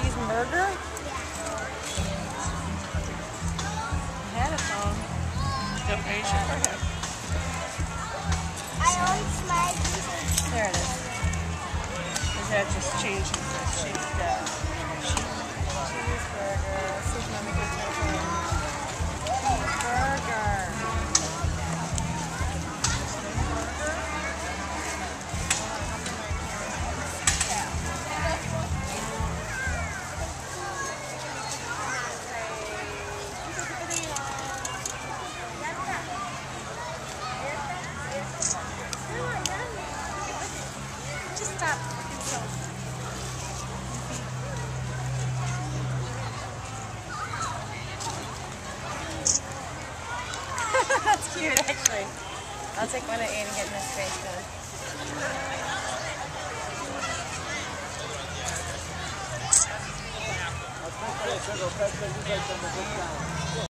cheeseburger? Had a phone. Donation for him. I own my cheese. There it is. Is that just changing the cheese? Cheeseburger. Let's see if Mommy can type in. Cheeseburger. Just stop. That's cute, actually. I'll take one of eight and get in his face then.